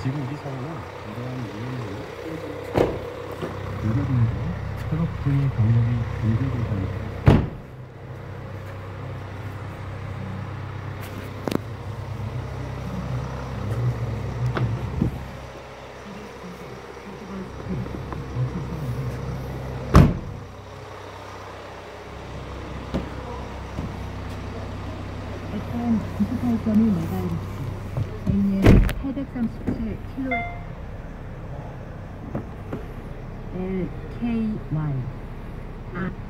지금 우리 사회는 이러한 유행을 누르면서 트럭 등의 경력이 공개되고 있습니다. FM 98.1MHz, AM 837kHz, LKY.